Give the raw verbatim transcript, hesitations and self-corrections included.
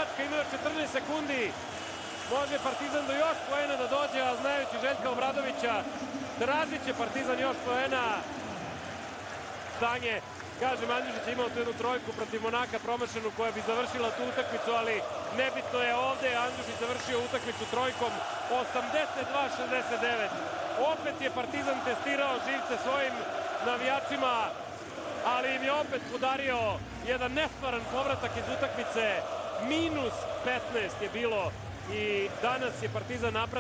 tačka, ima još četrnaest sekundi. Može Partizan do još poena da dođe, a znajući Željka Obradovića, tražit će Partizan još poena. Stanje, kažem, Andjušić je imao tu jednu trojku protiv Monaka promašenu koja bi završila tu utakmicu, ali nebitno je ovde. Andjušić završio utakmicu trojkom osamdeset dva šezdeset devet. Opet je Partizan testirao živce svojim navijačima, ali im je opet podario jedan nestvaran povratak iz utakmice. Minus petnaest je bilo i danas je Partizan napravio